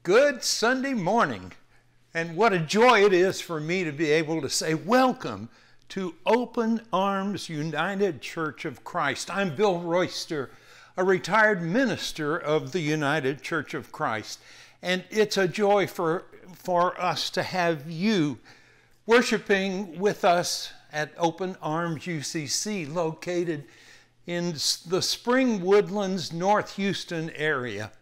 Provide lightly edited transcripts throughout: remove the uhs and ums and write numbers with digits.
Good Sunday morning. And what a joy it is for me to be able to say welcome to Open Arms United Church of Christ. I'm Bill Royster, a retired minister of the United Church of Christ. And it's a joy for us to have you worshiping with us at Open Arms UCC, located in the Spring Woodlands, North Houston area.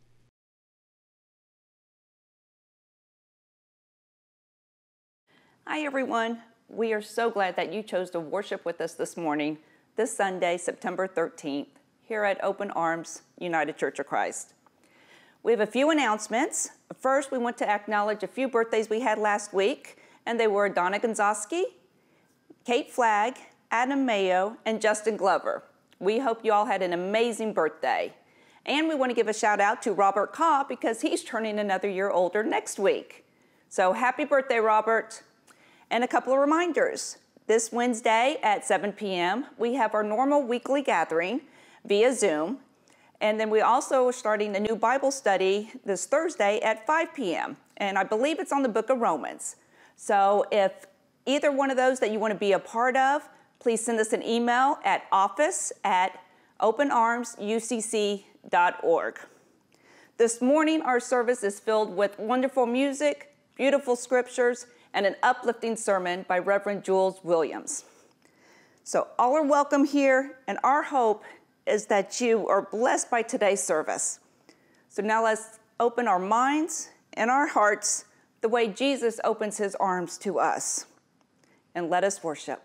Hi everyone, we are so glad that you chose to worship with us this morning, this Sunday, September 13th, here at Open Arms United Church of Christ. We have a few announcements. First, we want to acknowledge a few birthdays we had last week, and they were Donna Gonzowski, Kate Flagg, Adam Mayo, and Justin Glover. We hope you all had an amazing birthday. And we want to give a shout out to Robert Cobb because he's turning another year older next week. So happy birthday, Robert. And a couple of reminders. This Wednesday at 7 p.m., we have our normal weekly gathering via Zoom. And then we also are starting a new Bible study this Thursday at 5 p.m. And I believe it's on the book of Romans. So if either one of those that you want to be a part of, please send us an email at office@openarmsucc.org. This morning, our service is filled with wonderful music, beautiful scriptures, and an uplifting sermon by Revered Jules Williams. So all are welcome here, and our hope is that you are blessed by today's service. So now let's open our minds and our hearts the way Jesus opens his arms to us. And let us worship.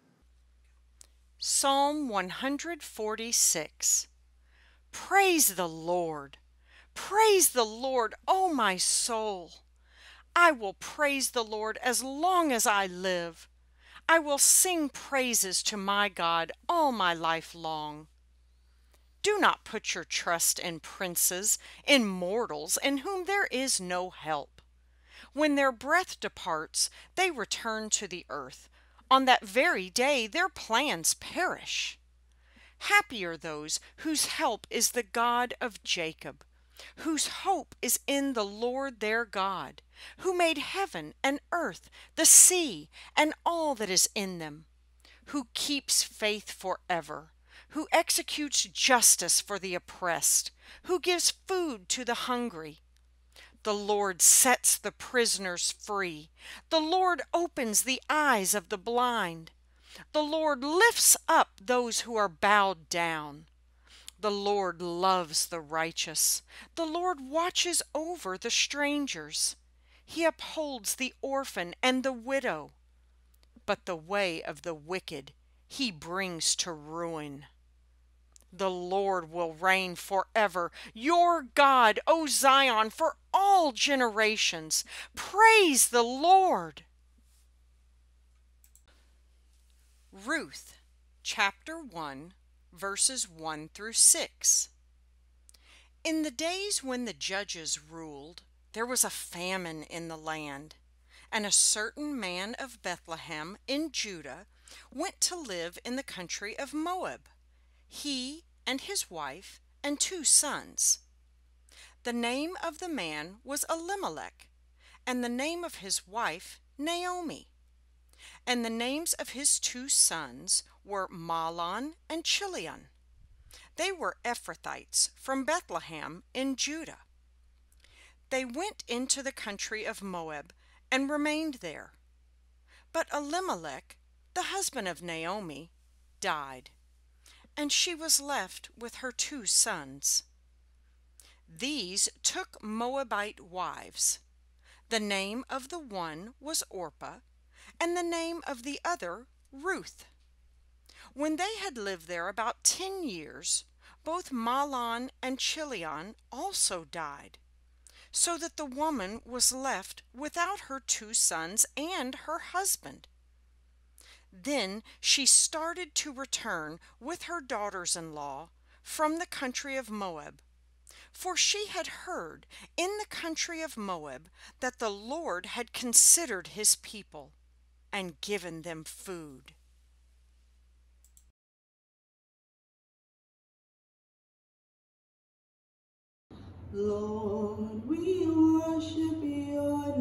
Psalm 146. Praise the Lord. Praise the Lord, O my soul. I will praise the Lord as long as I live. I will sing praises to my God all my life long. Do not put your trust in princes, in mortals, in whom there is no help. When their breath departs, they return to the earth. On that very day their plans perish. Happy are those whose help is the God of Jacob, whose hope is in the Lord their God, who made heaven and earth, the sea, and all that is in them, who keeps faith forever, who executes justice for the oppressed, who gives food to the hungry. The Lord sets the prisoners free. The Lord opens the eyes of the blind. The Lord lifts up those who are bowed down. The Lord loves the righteous. The Lord watches over the strangers. He upholds the orphan and the widow. But the way of the wicked he brings to ruin. The Lord will reign forever, your God, O Zion, for all generations. Praise the Lord. Ruth, chapter 1, verses 1 through 6. In the days when the judges ruled, there was a famine in the land, and a certain man of Bethlehem in Judah went to live in the country of Moab, he and his wife and 2 sons. The name of the man was Elimelech, and the name of his wife Naomi. And the names of his 2 sons were Mahlon and Chilion. They were Ephrathites from Bethlehem in Judah. They went into the country of Moab and remained there. But Elimelech, the husband of Naomi, died, and she was left with her 2 sons. These took Moabite wives. The name of the one was Orpah, and the name of the other Ruth. When they had lived there about 10 years, both Mahlon and Chilion also died, so that the woman was left without her 2 sons and her husband. Then she started to return with her daughters-in-law from the country of Moab, for she had heard in the country of Moab that the Lord had considered his people and given them food. Lord, we worship your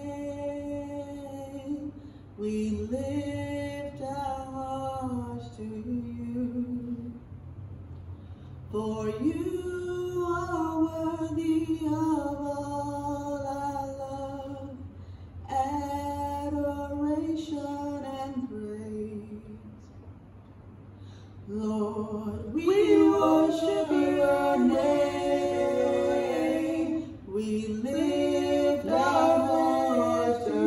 name. We lift our hearts to you. For you are worthy of all our love, adoration, and praise. Lord, we worship your name. We lift our hearts to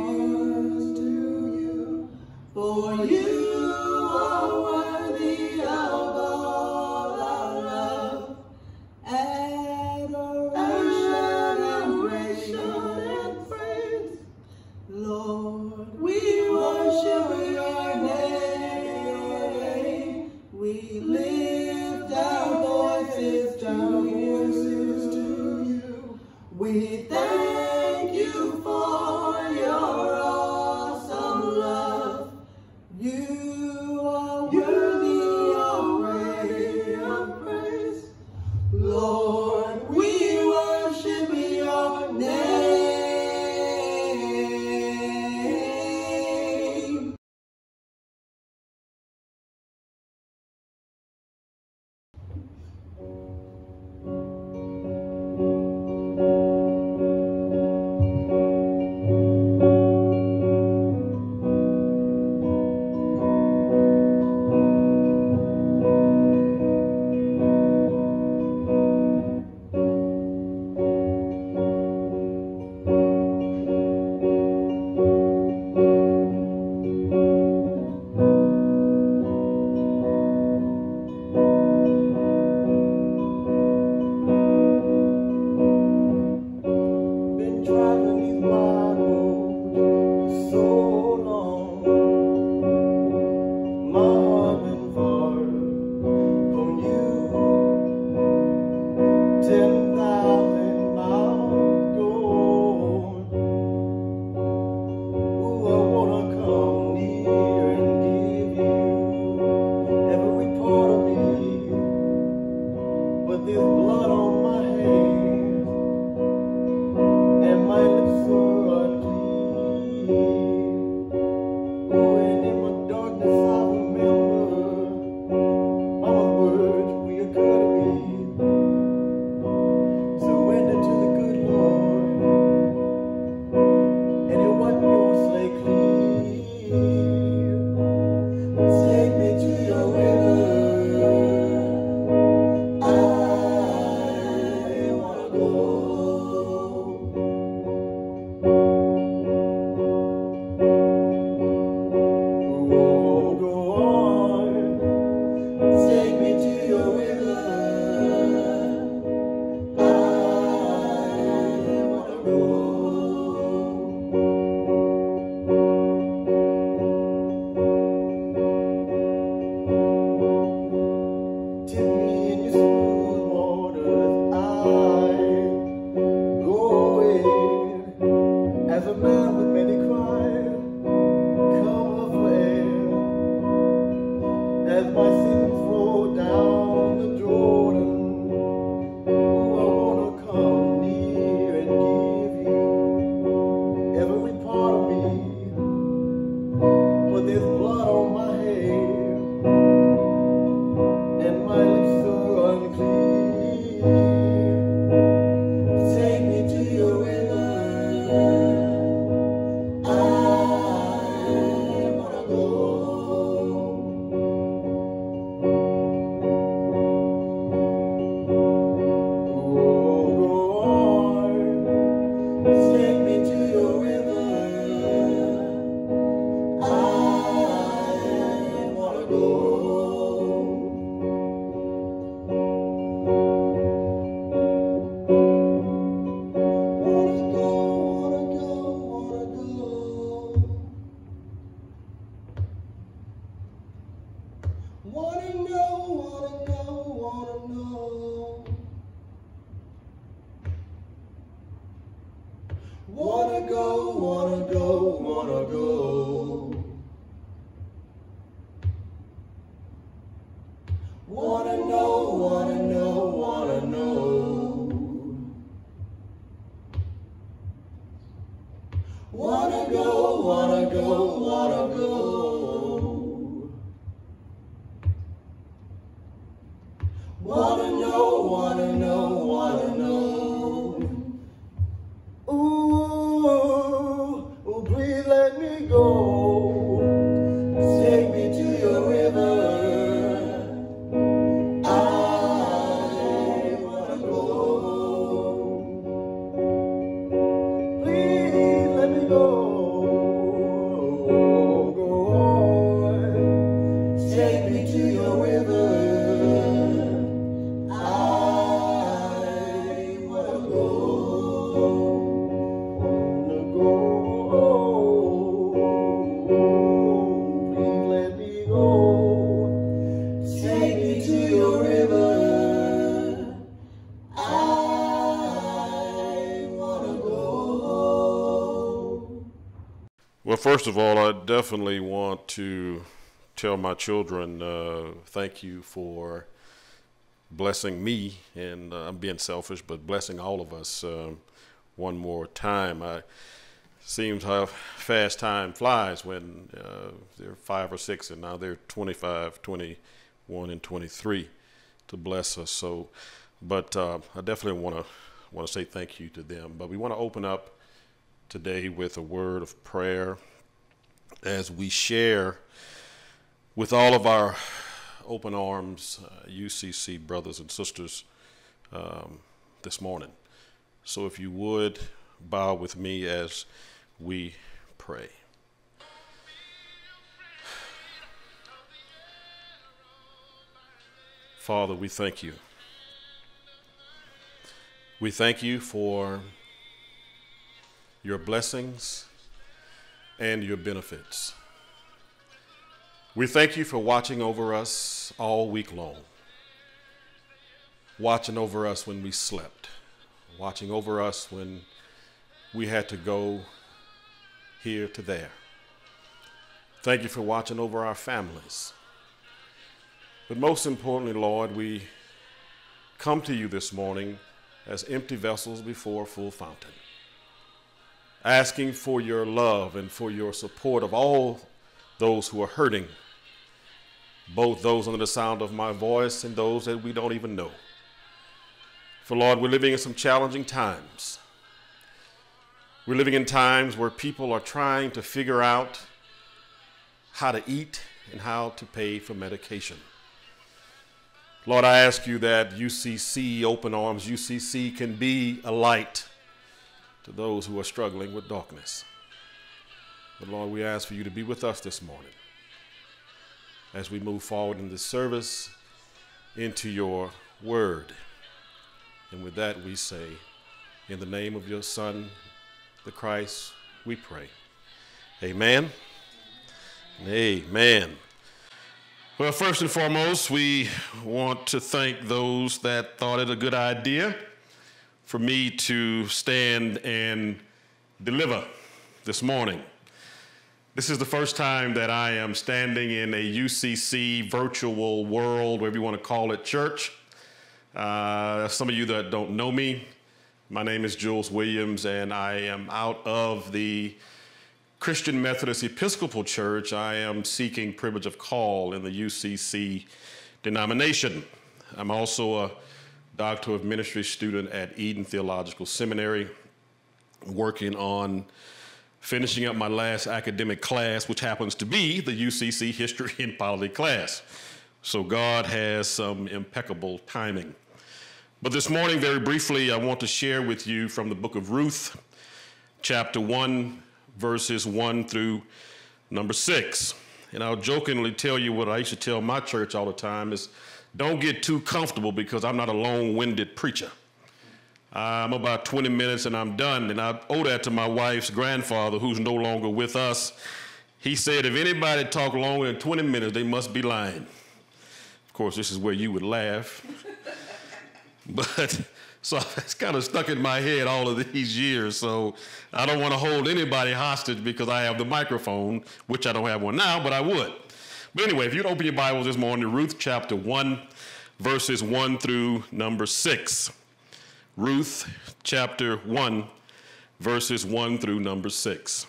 you. For you are worthy of all our love, adoration, and praise. Lord, we worship your name. We lift our voices to you. We thank you for your awesome love. You are worthy of praise. Lord, we worship your name. Been driving these wide roads for so long. My heart been far from you. 10,000 miles gone. Ooh, I wanna come near and give you every part of me, but there's blood on my hands and my lips are unclean. Oh, and in my darkness I remember Mama's words reoccur to me. Surrender to the good Lord, and He'll wipe your slate clean. Take me to your river. I wanna go. Oh, go on. Take me to your river. I wanna go. Tip me in your smooth waters. I go in as a man with many cries. Come up air as my sins flow down the Jordan. Ooh, I wanna come near and give you every part of me, but there's blood on my hair and my lips are unclean. Take me to your river. I wanna go. Oh, go on. Take me to your river. I wanna go. Wanna go, wanna go, wanna go. Wanna know, wanna know, wanna know. Wanna go, wanna go, wanna go. Wanna know, wanna know, wanna know. first of all, I definitely want to tell my children thank you for blessing me, and I'm being selfish, but blessing all of us one more time. Seems how fast time flies when they're 5 or 6, and now they're 25, 21, and 23 to bless us. So, but I definitely want to say thank you to them. But we want to open up today with a word of prayer as we share with all of our Open Arms UCC brothers and sisters this morning. So if you would bow with me as we pray. Father, we thank you. We thank you for your blessings and your benefits. We thank you for watching over us all week long, watching over us when we slept, watching over us when we had to go here to there. Thank you for watching over our families. But most importantly, Lord, we come to you this morning as empty vessels before a full fountain, asking for your love and for your support of all those who are hurting, both those under the sound of my voice and those that we don't even know. For Lord, we're living in some challenging times. We're living in times where people are trying to figure out how to eat and how to pay for medication. Lord, I ask you that UCC, Open Arms UCC, can be a light to those who are struggling with darkness. But Lord, we ask for you to be with us this morning as we move forward in this service into your word. And with that we say, in the name of your Son, the Christ, we pray. Amen. Amen. Well, first and foremost, we want to thank those that thought it a good idea for me to stand and deliver this morning. This is the first time that I am standing in a UCC virtual world, whatever you want to call it, church. Some of you that don't know me, my name is Jules Williams, and I am out of the Christian Methodist Episcopal Church. I am seeking privilege of call in the UCC denomination. I'm also a Doctor of Ministry student at Eden Theological Seminary, working on finishing up my last academic class, which happens to be the UCC History and Polity class. So God has some impeccable timing. But this morning, very briefly, I want to share with you from the book of Ruth, chapter 1, verses 1 through number 6. And I'll jokingly tell you what I used to tell my church all the time is, don't get too comfortable because I'm not a long-winded preacher. I'm about 20 minutes and I'm done. And I owe that to my wife's grandfather, who's no longer with us. He said, if anybody talk longer than 20 minutes, they must be lying. Of course, this is where you would laugh. But so it's kind of stuck in my head all of these years. So I don't want to hold anybody hostage because I have the microphone, which I don't have one now, but I would. But anyway, if you'd open your Bibles this morning to Ruth chapter 1, verses 1 through number 6. Ruth chapter 1, verses 1 through number 6.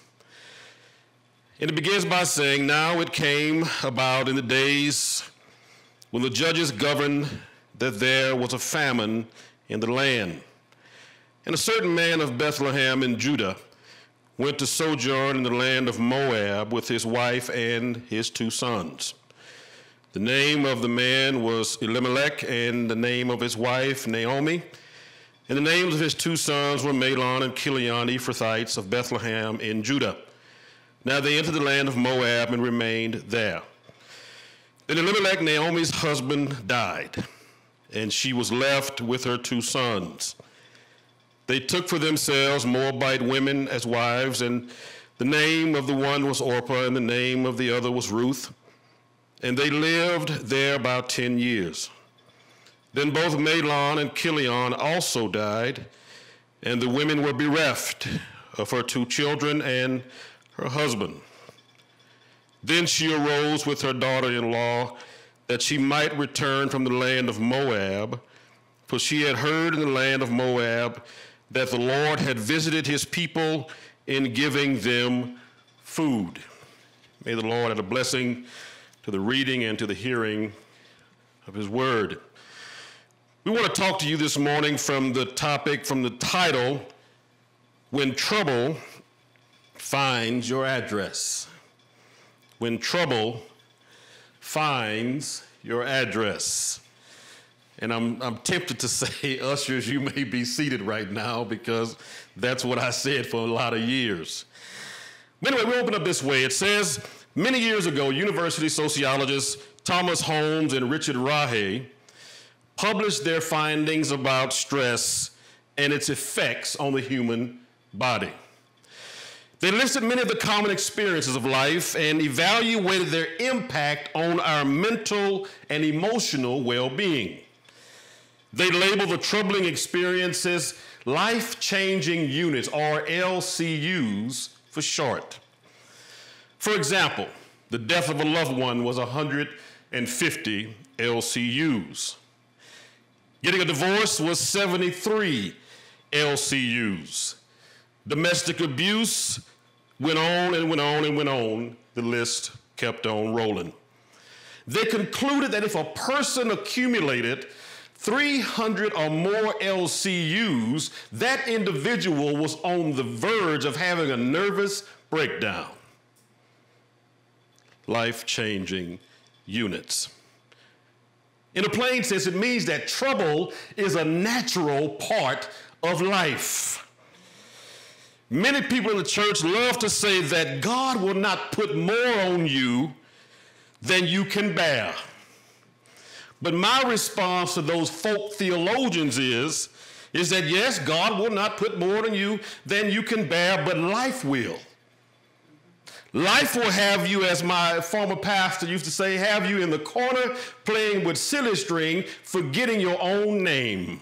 And it begins by saying, now it came about in the days when the judges governed that there was a famine in the land. And a certain man of Bethlehem in Judah went to sojourn in the land of Moab with his wife and his 2 sons. The name of the man was Elimelech, and the name of his wife Naomi. And the names of his 2 sons were Mahlon and Chilion, Ephrathites of Bethlehem in Judah. Now they entered the land of Moab and remained there. Then Elimelech, Naomi's husband, died, and she was left with her 2 sons. They took for themselves Moabite women as wives, and the name of the one was Orpah, and the name of the other was Ruth. And they lived there about 10 years. Then both Mahlon and Chilion also died, and the women were bereft of her 2 children and her husband. Then she arose with her daughter-in-law that she might return from the land of Moab, for she had heard in the land of Moab that the Lord had visited his people in giving them food. May the Lord add a blessing to the reading and to the hearing of his word. We want to talk to you this morning from the title, When Trouble Finds Your Address. When trouble finds your address. And I'm tempted to say, ushers, you may be seated right now, because that's what I said for a lot of years. But anyway, we open up this way. It says, many years ago, university sociologists Thomas Holmes and Richard Rahe published their findings about stress and its effects on the human body. They listed many of the common experiences of life and evaluated their impact on our mental and emotional well-being. They labeled the troubling experiences life-changing units, or LCUs for short. For example, the death of a loved one was 150 LCUs. Getting a divorce was 73 LCUs. Domestic abuse went on and went on and went on. The list kept on rolling. They concluded that if a person accumulated 300 or more LCUs, that individual was on the verge of having a nervous breakdown. Life-changing units. In a plain sense, it means that trouble is a natural part of life. Many people in the church love to say that God will not put more on you than you can bear. But my response to those folk theologians is that yes, God will not put more on you than you can bear, but life will. Life will have you, as my former pastor used to say, have you in the corner playing with silly string, forgetting your own name.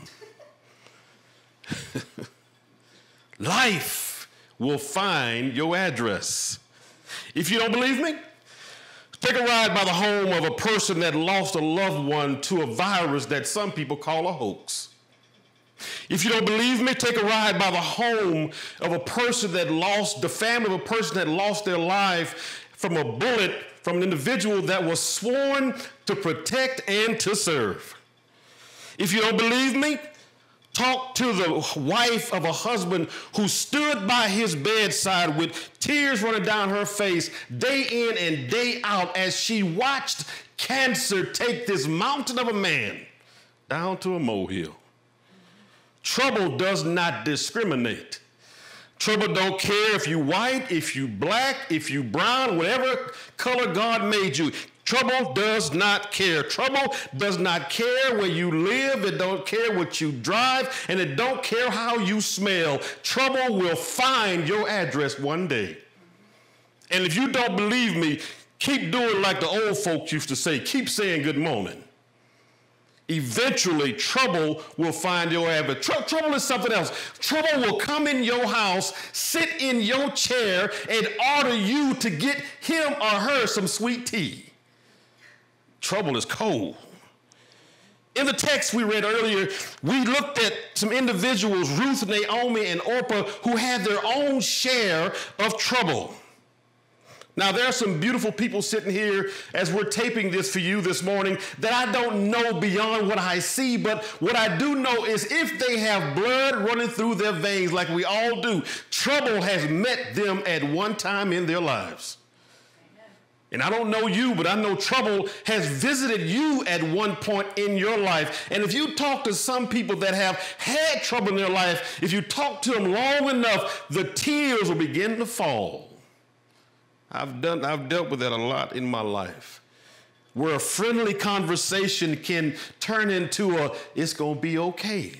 Life will find your address. If you don't believe me, take a ride by the home of a person that lost a loved one to a virus that some people call a hoax. If you don't believe me, take a ride by the home of a person that lost, the family of a person that lost their life from a bullet from an individual that was sworn to protect and to serve. If you don't believe me, talk to the wife of a husband who stood by his bedside with tears running down her face day in and day out as she watched cancer take this mountain of a man down to a molehill. Trouble does not discriminate. Trouble don't care if you white, if you black, if you brown, whatever color God made you. Trouble does not care. Trouble does not care where you live. It don't care what you drive, and it don't care how you smell. Trouble will find your address one day. And if you don't believe me, keep doing like the old folks used to say. Keep saying good morning. Eventually, trouble will find your address. Trouble is something else. Trouble will come in your house, sit in your chair, and order you to get him or her some sweet tea. Trouble is cold. In the text we read earlier, we looked at some individuals, Ruth, Naomi, and Orpah, who had their own share of trouble. Now, there are some beautiful people sitting here as we're taping this for you this morning that I don't know beyond what I see, but what I do know is if they have blood running through their veins like we all do, trouble has met them at one time in their lives. And I don't know you, but I know trouble has visited you at one point in your life. And if you talk to some people that have had trouble in their life, if you talk to them long enough, the tears will begin to fall. I've dealt with that a lot in my life, where a friendly conversation can turn into a, it's gonna be okay.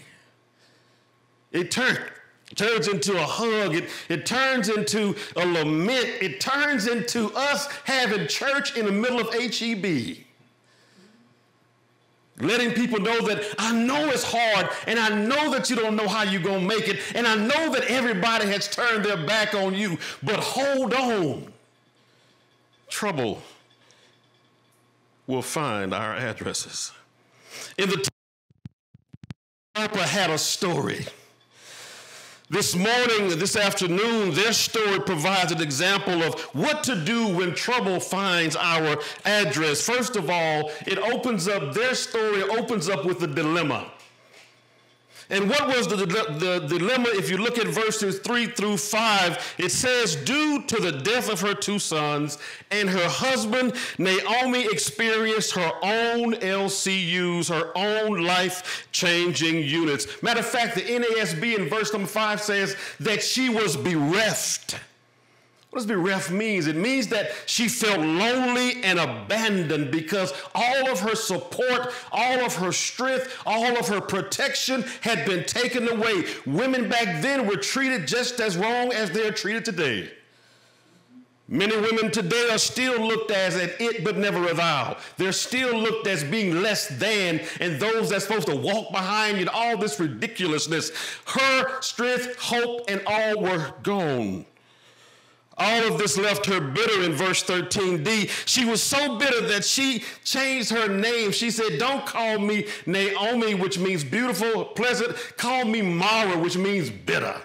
It turns into a hug. It turns into a lament. It turns into us having church in the middle of HEB. Letting people know that I know it's hard, and I know that you don't know how you're going to make it, and I know that everybody has turned their back on you, but hold on. Trouble will find our addresses. In the Harper had a story. This morning, this afternoon, their story provides an example of what to do when trouble finds our address. First of all, their story opens up with a dilemma. And what was the dilemma? If you look at verses 3 through 5, it says, due to the death of her 2 sons and her husband, Naomi experienced her own LCUs, her own life-changing units. Matter of fact, the NASB in verse number 5 says that she was bereft. What does bereft mean? It means that she felt lonely and abandoned because all of her support, all of her strength, all of her protection had been taken away. Women back then were treated just as wrong as they are treated today. Many women today are still looked as an it but never a thou. They're still looked as being less than, and those that's supposed to walk behind you, and all this ridiculousness. Her strength, hope, and all were gone. All of this left her bitter in verse 13d. She was so bitter that she changed her name. She said, don't call me Naomi, which means beautiful, pleasant. Call me Mara, which means bitter.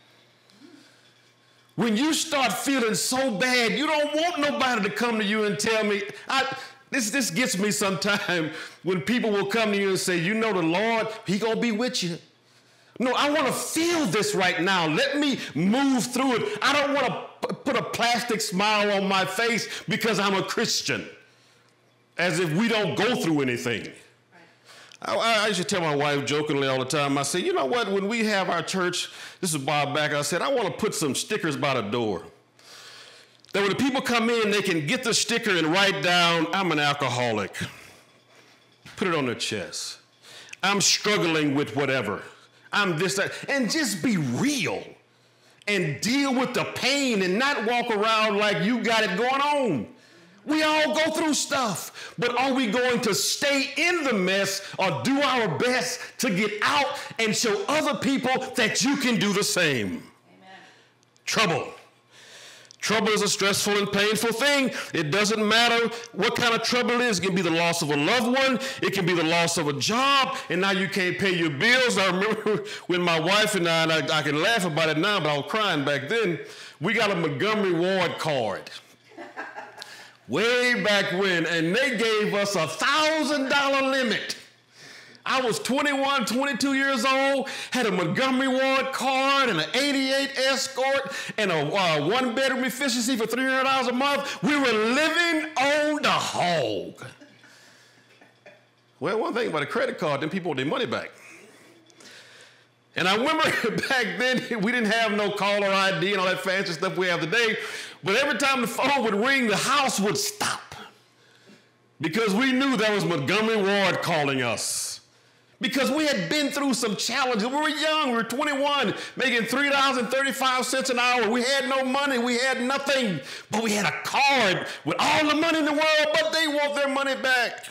When you start feeling so bad, you don't want nobody to come to you and tell me. This gets me sometimes when people will come to you and say, you know the Lord, he gonna be with you. No, I want to feel this right now. Let me move through it. I don't want to put a plastic smile on my face because I'm a Christian, as if we don't go through anything. I used to tell my wife jokingly all the time, I said, you know what, when we have our church, this is a while back, I said, I want to put some stickers by the door. That when the people come in, they can get the sticker and write down, I'm an alcoholic. Put it on their chest. I'm struggling with whatever. I'm this, that, and just be real and deal with the pain and not walk around like you got it going on. We all go through stuff, but are we going to stay in the mess or do our best to get out and show other people that you can do the same? Amen. Trouble. Trouble is a stressful and painful thing. It doesn't matter what kind of trouble it is. It can be the loss of a loved one. It can be the loss of a job, and now you can't pay your bills. I remember when my wife and I can laugh about it now, but I was crying back then. We got a Montgomery Ward card way back when, and they gave us a $1,000 limit. I was 21, 22 years old, had a Montgomery Ward card and an 88 Escort and a one-bedroom efficiency for $300 a month. We were living on the hog. Well, one thing about a credit card, then people want their money back. And I remember back then, we didn't have no caller ID and all that fancy stuff we have today, but every time the phone would ring, the house would stop because we knew that was Montgomery Ward calling us. Because we had been through some challenges. We were young, we were 21, making $3.35 an hour. We had no money, we had nothing, but we had a card with all the money in the world, but they want their money back.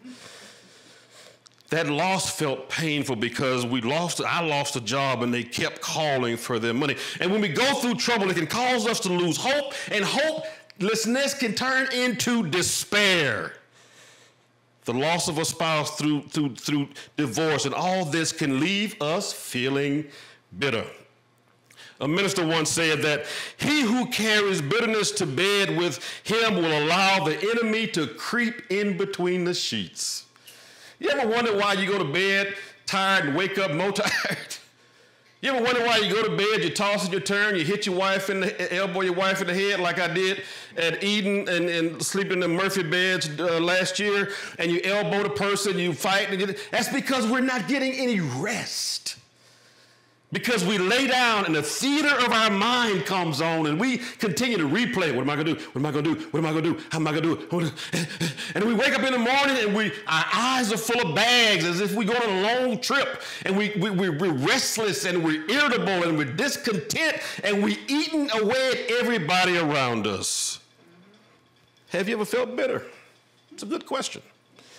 That loss felt painful because I lost a job and they kept calling for their money. And when we go through trouble, it can cause us to lose hope, and hopelessness can turn into despair. The loss of a spouse through divorce, and all this can leave us feeling bitter. A minister once said that he who carries bitterness to bed with him will allow the enemy to creep in between the sheets. You ever wonder why you go to bed tired and wake up more tired? You ever wonder why you go to bed, you toss and you turn, you hit your wife elbow your wife in the head like I did at Eden and sleeping in the Murphy beds last year, and you elbow the person, you fight, that's because we're not getting any rest. Because we lay down and the theater of our mind comes on and we continue to replay. What am I going to do? What am I going to do? What am I going to do? How am I going to do it? And we wake up in the morning and our eyes are full of bags as if we go on a long trip, and we're restless and we're irritable and we're discontent and we're eating away at everybody around us. Have you ever felt bitter? It's a good question.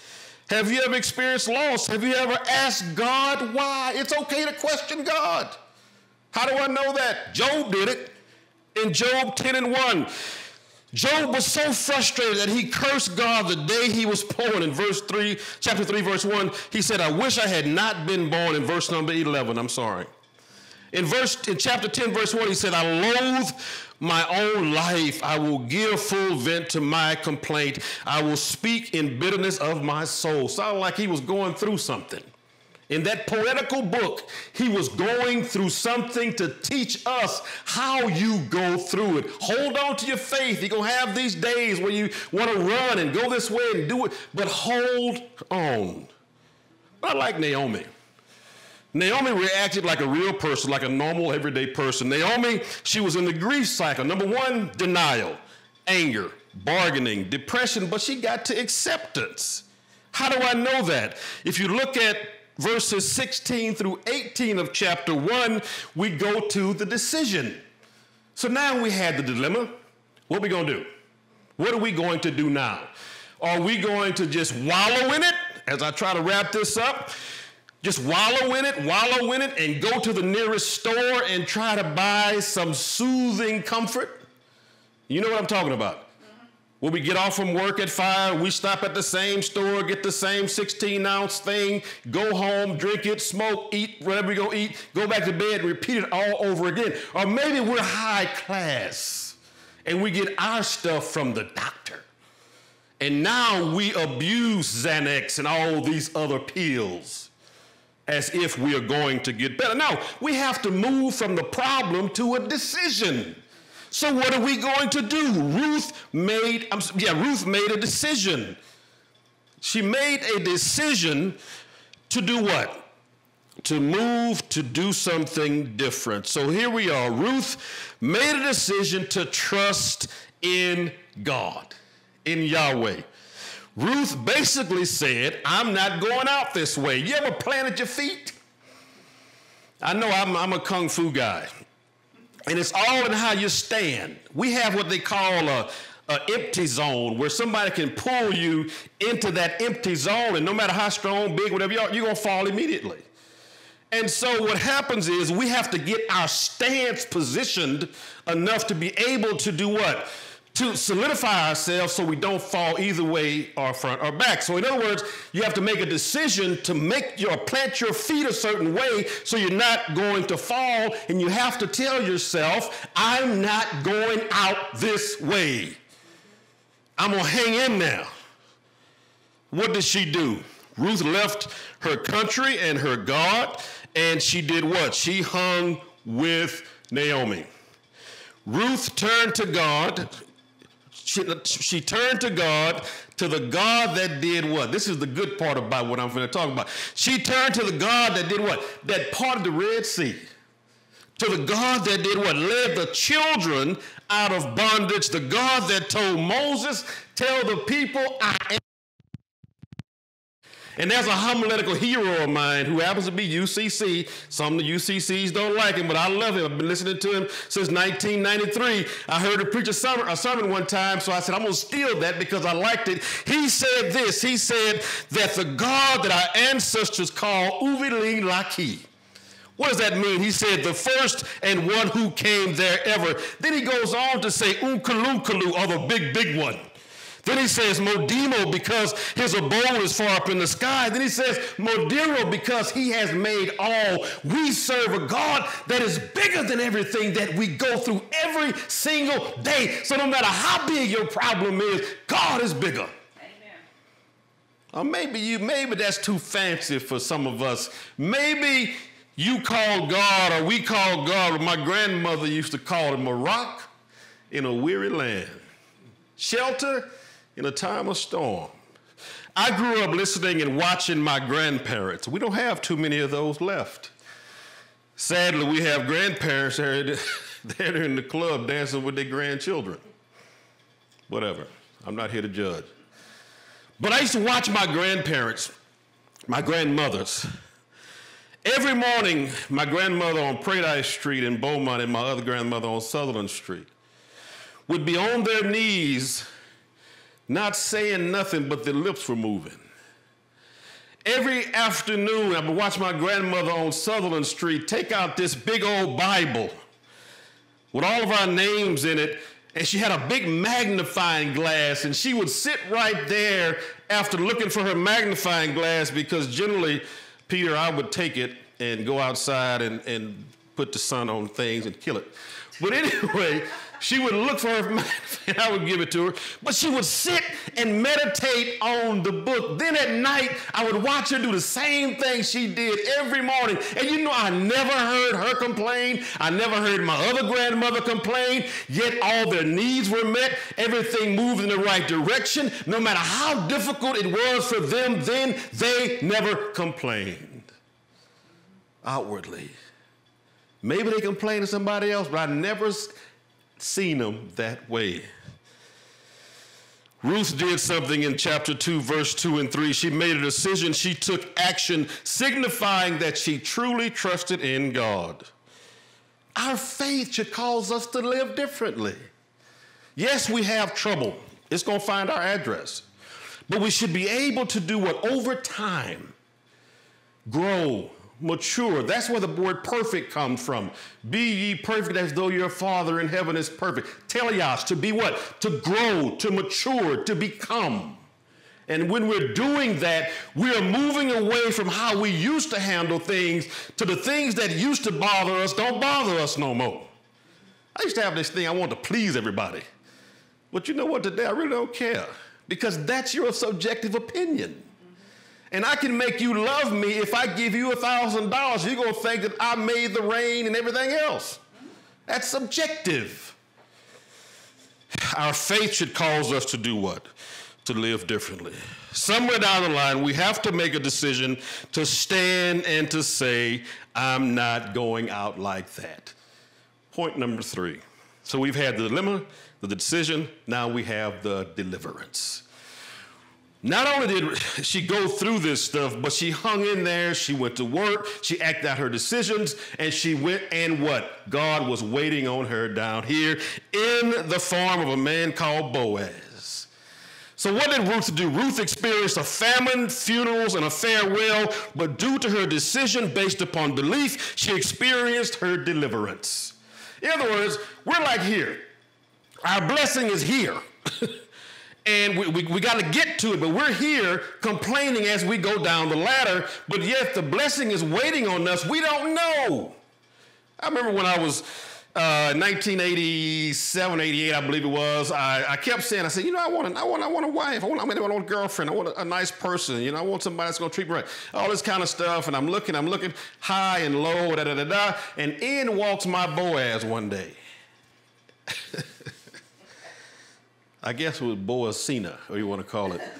Have you ever experienced loss? Have you ever asked God why? It's okay to question God. How do I know that? Job did it. In Job 10:1, Job was so frustrated that he cursed God the day he was born. In chapter 3, verse 1, he said, I wish I had not been born. In verse number 11, I'm sorry. In chapter 10, verse 1, he said, I loathe my own life. I will give full vent to my complaint. I will speak in bitterness of my soul. Sounded like he was going through something. In that poetical book, he was going through something to teach us how you go through it. Hold on to your faith. You're going to have these days where you want to run and go this way and do it, but hold on. Not like Naomi. Naomi reacted like a real person, like a normal, everyday person. Naomi, she was in the grief cycle. Number 1, denial, anger, bargaining, depression, but she got to acceptance. How do I know that? If you look at verses 16 through 18 of chapter 1, we go to the decision. So now we had the dilemma. What are we going to do? What are we going to do now? Are we going to just wallow in it as I try to wrap this up? Just wallow in it, and go to the nearest store and try to buy some soothing comfort? You know what I'm talking about. When we get off from work at 5, we stop at the same store, get the same 16-ounce thing, go home, drink it, smoke, eat, whatever we're going to eat, go back to bed, repeat it all over again. Or maybe we're high class and we get our stuff from the doctor. And now we abuse Xanax and all these other pills as if we are going to get better. Now, we have to move from the problem to a decision. So what are we going to do? Ruth made a decision. She made a decision to do what? To move to do something different. So here we are. Ruth made a decision to trust in God, in Yahweh. Ruth basically said, I'm not going out this way. You ever planted your feet? I know I'm a kung fu guy. And it's all in how you stand. We have what they call a empty zone, where somebody can pull you into that empty zone, and no matter how strong, big, whatever you are, you're going to fall immediately. And so what happens is we have to get our stance positioned enough to be able to do what? To solidify ourselves so we don't fall either way or front or back. So in other words, you have to make a decision to plant your feet a certain way so you're not going to fall, and you have to tell yourself, I'm not going out this way. I'm going to hang in now. What did she do? Ruth left her country and her God, and she did what? She hung with Naomi. Ruth turned to God. She turned to God, to the God that did what? This is the good part about what I'm going to talk about. She turned to the God that did what? That parted the Red Sea. To the God that did what? Led the children out of bondage. The God that told Moses, tell the people, I am. And there's a homiletical hero of mine who happens to be UCC. Some of the UCCs don't like him, but I love him. I've been listening to him since 1993. I heard him preach a sermon one time, so I said, I'm going to steal that because I liked it. He said this. He said that the God that our ancestors called Uviling Laki. What does that mean? He said the first and one who came there ever. Then he goes on to say Unkalunkalu, or the big, big one. Then he says Modimo because his abode is far up in the sky. Then he says Modiro because he has made all. We serve a God that is bigger than everything that we go through every single day. So no matter how big your problem is, God is bigger. Amen. Or maybe that's too fancy for some of us. Maybe you call God, or we call God, or my grandmother used to call him a rock in a weary land. Shelter in a time of storm. I grew up listening and watching my grandparents. We don't have too many of those left. Sadly, we have grandparents they're in the club dancing with their grandchildren. Whatever. I'm not here to judge. But I used to watch my grandparents, my grandmothers. Every morning, my grandmother on Paradise Street in Beaumont and my other grandmother on Sutherland Street would be on their knees, not saying nothing, but their lips were moving. every afternoon I would watch my grandmother on Sutherland Street take out this big old Bible with all of our names in it, and she had a big magnifying glass, and she would sit right there after looking for her magnifying glass, because generally, Peter, I would take it and go outside and put the sun on things and kill it. But anyway, she would look for her, and I would give it to her. But she would sit and meditate on the book. Then at night, I would watch her do the same thing she did every morning. And you know, I never heard her complain. I never heard my other grandmother complain. Yet all their needs were met. Everything moved in the right direction. No matter how difficult it was for them then, they never complained outwardly. Maybe they complained to somebody else, but I never seen them that way. Ruth did something in chapter 2, verse 2 and 3. She made a decision. She took action, signifying that she truly trusted in God. Our faith should cause us to live differently. Yes, we have trouble. It's going to find our address. But we should be able to do what? Over time, grow, mature. That's where the word perfect comes from. Be ye perfect as though your Father in heaven is perfect. Teleos, to be what? To grow, to mature, to become. And when we're doing that, we are moving away from how we used to handle things to the things that used to bother us don't bother us no more. I used to have this thing, I want to please everybody. But you know what, today I really don't care, because that's your subjective opinion. And I can make you love me if I give you $1,000. You're going to think that I made the rain and everything else. That's subjective. Our faith should cause us to do what? To live differently. Somewhere down the line, we have to make a decision to stand and to say, I'm not going out like that. Point number 3. So we've had the dilemma, the decision, now we have the deliverance. Not only did she go through this stuff, but she hung in there, she went to work, she acted out her decisions, and she went, and what? God was waiting on her down here in the form of a man called Boaz. So what did Ruth do? Ruth experienced a famine, funerals, and a farewell, but due to her decision based upon belief, she experienced her deliverance. In other words, we're like here. Our blessing is here. And we got to get to it, but we're here complaining as we go down the ladder, but yet the blessing is waiting on us. We don't know. I remember when I was 1987, 88, I believe it was, I kept saying, I said, you know, I want a wife. I want a girlfriend. I want a nice person. You know, I want somebody that's going to treat me right. All this kind of stuff, and I'm looking high and low, and in walks my Boaz one day. I guess it was Boazina, or you want to call it.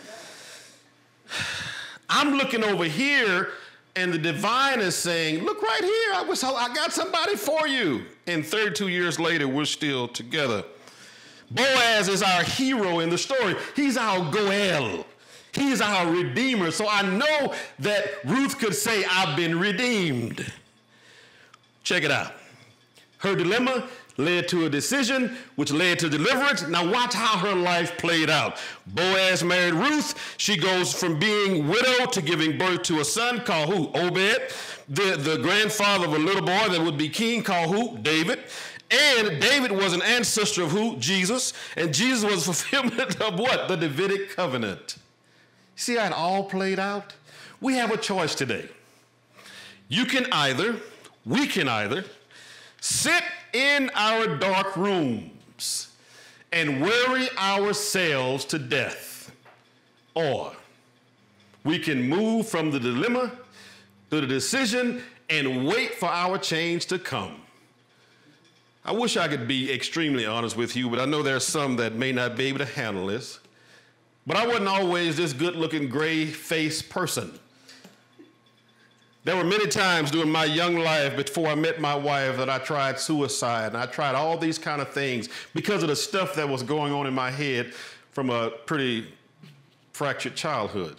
I'm looking over here, and the divine is saying, look right here, I got somebody for you. And 32 years later, we're still together. Boaz is our hero in the story. He's our Goel. He's our redeemer. So I know that Ruth could say, I've been redeemed. Check it out. Her dilemma led to a decision, which led to deliverance. Now watch how her life played out. Boaz married Ruth. She goes from being widowed to giving birth to a son called who? Obed. The grandfather of a little boy that would be king called who? David. And David was an ancestor of who? Jesus. And Jesus was fulfillment of what? The Davidic covenant. See how it all played out? We have a choice today. We can either sit in our dark rooms and worry ourselves to death, or we can move from the dilemma to the decision and wait for our change to come. I wish I could be extremely honest with you, but I know there are some that may not be able to handle this. But I wasn't always this good-looking, gray-faced person. There were many times during my young life before I met my wife that I tried suicide, and I tried all these kind of things because of the stuff that was going on in my head from a pretty fractured childhood.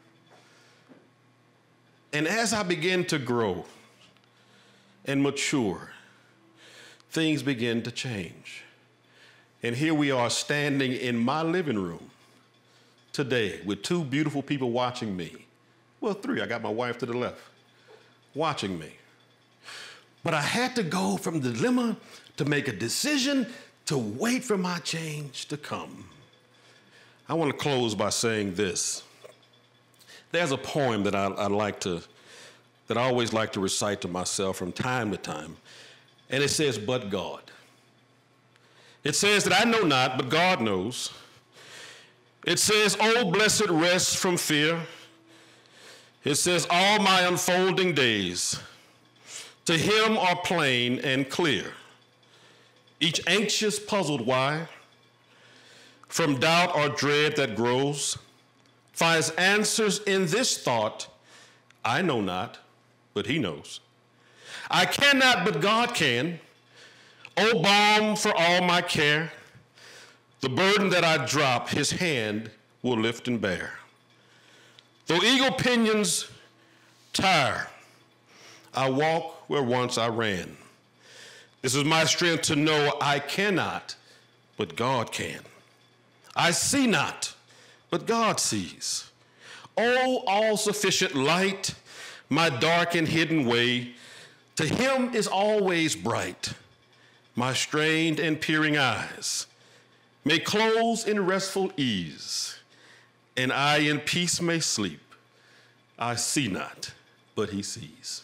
And as I began to grow and mature, things began to change. And here we are standing in my living room today with two beautiful people watching me. Well, 3. I got my wife to the left, watching me. But I had to go from the dilemma to make a decision to wait for my change to come. I want to close by saying this. There's a poem that I always like to recite to myself from time to time, and it says, "But God." It says that I know not, but God knows. It says, "Oh, blessed rest from fear." It says, "All my unfolding days to him are plain and clear. Each anxious, puzzled why, from doubt or dread that grows, finds answers in this thought, I know not, but he knows. I cannot, but God can. O balm for all my care, the burden that I drop, his hand will lift and bear. Though eagle pinions tire, I walk where once I ran. This is my strength to know I cannot, but God can. I see not, but God sees. Oh, all-sufficient light, my dark and hidden way, to him is always bright. My strained and peering eyes may close in restful ease, and I in peace may sleep. I see not, but he sees.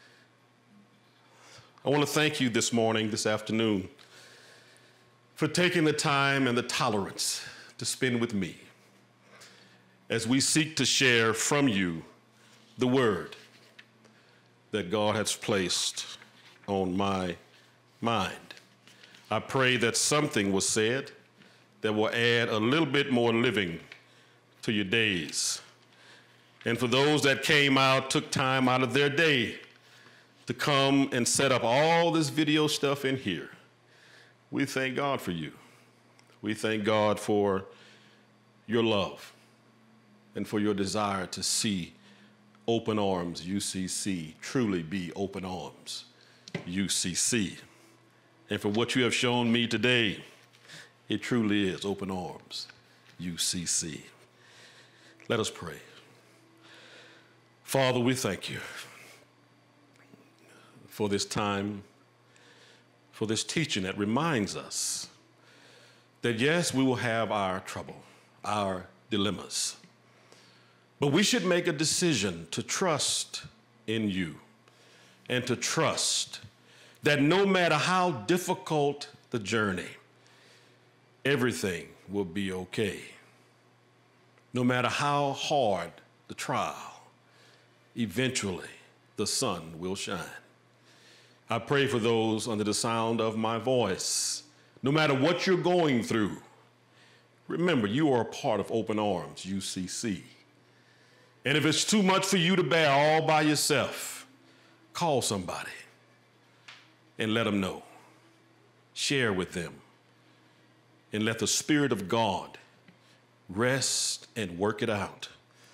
I want to thank you this morning, this afternoon, for taking the time and the tolerance to spend with me as we seek to share from you the word that God has placed on my mind. I pray that something was said that will add a little bit more living to your days. And for those that came out, took time out of their day to come and set up all this video stuff in here, we thank God for you. We thank God for your love and for your desire to see Open Arms UCC truly be Open Arms UCC. And for what you have shown me today, it truly is Open Arms UCC. Let us pray. Father, we thank you for this time, for this teaching that reminds us that yes, we will have our trouble, our dilemmas, but we should make a decision to trust in you and to trust that no matter how difficult the journey, everything will be okay. No matter how hard the trial, eventually the sun will shine. I pray for those under the sound of my voice. No matter what you're going through, remember you are a part of Open Arms UCC. And if it's too much for you to bear all by yourself, call somebody and let them know. Share with them and let the Spirit of God rest and work it out.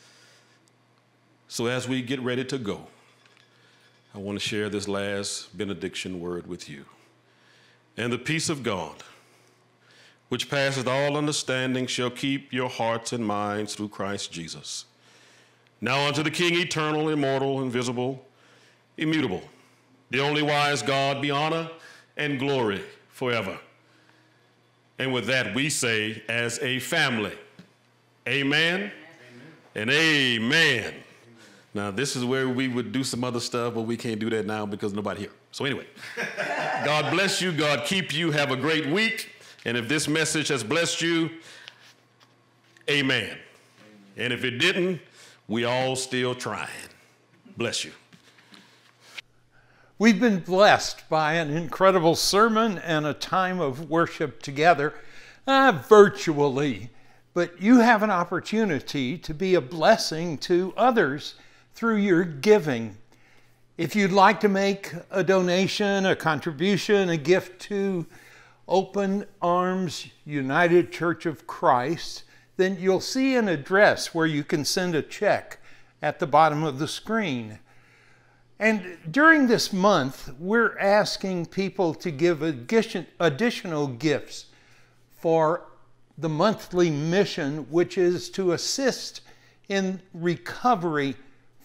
So as we get ready to go, I want to share this last benediction word with you. And the peace of God, which passeth all understanding, shall keep your hearts and minds through Christ Jesus. Now unto the King, eternal, immortal, invisible, immutable, the only wise God, be honor and glory forever. And with that we say as a family, amen, and amen. Now, this is where we would do some other stuff, but we can't do that now because nobody here. So anyway, God bless you. God keep you. Have a great week. And if this message has blessed you, amen. And if it didn't, we all still trying. Bless you. We've been blessed by an incredible sermon and a time of worship together, virtually. But you have an opportunity to be a blessing to others through your giving. If you'd like to make a donation, a contribution, a gift to Open Arms United Church of Christ, then you'll see an address where you can send a check at the bottom of the screen. And during this month, we're asking people to give additional gifts for the monthly mission, which is to assist in recovery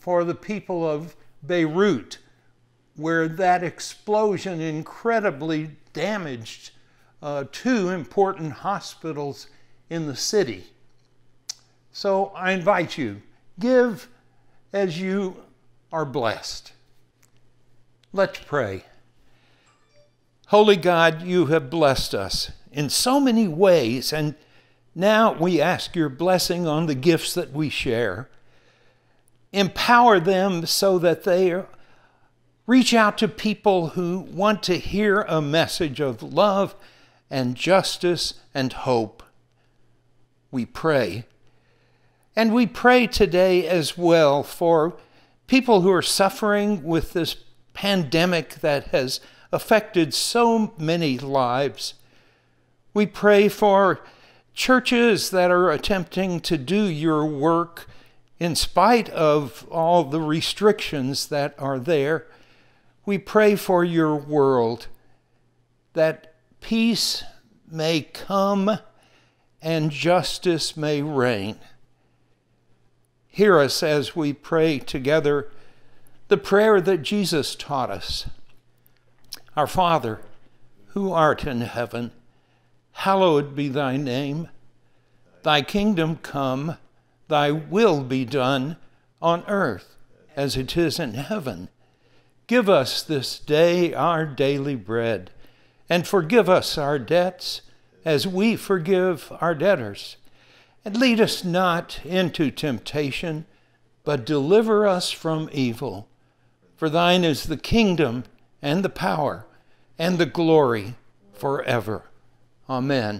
for the people of Beirut, where that explosion incredibly damaged two important hospitals in the city. So I invite you, give as you are blessed. Let's pray. Holy God, you have blessed us in so many ways, and now we ask your blessing on the gifts that we share. Empower them so that they reach out to people who want to hear a message of love and justice and hope. We pray. And we pray today as well for people who are suffering with this pandemic that has affected so many lives. We pray for churches that are attempting to do your work in spite of all the restrictions that are there. We pray for your world, that peace may come and justice may reign. Hear us as we pray together the prayer that Jesus taught us. Our Father, who art in heaven, hallowed be thy name. Thy kingdom come, thy will be done on earth as it is in heaven. Give us this day our daily bread, and forgive us our debts as we forgive our debtors. And lead us not into temptation, but deliver us from evil. For thine is the kingdom and the power and the glory forever. Amen.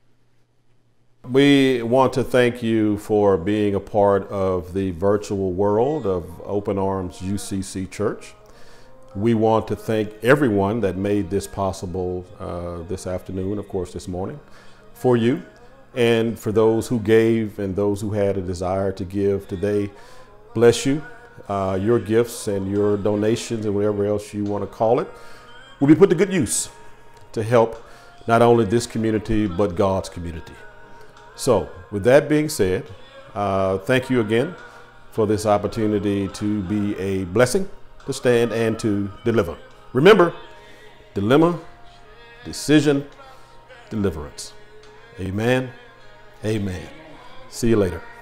We want to thank you for being a part of the virtual world of Open Arms UCC Church. We want to thank everyone that made this possible this afternoon, of course this morning, for you. And for those who gave and those who had a desire to give today, bless you. Your gifts and your donations and whatever else you want to call it will be put to good use to help not only this community, but God's community. So with that being said, thank you again for this opportunity to be a blessing, to stand and to deliver. Remember, dilemma, decision, deliverance. Amen. Amen. See you later.